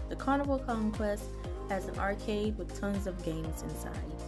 The Carnival Conquest has an arcade with tons of games inside.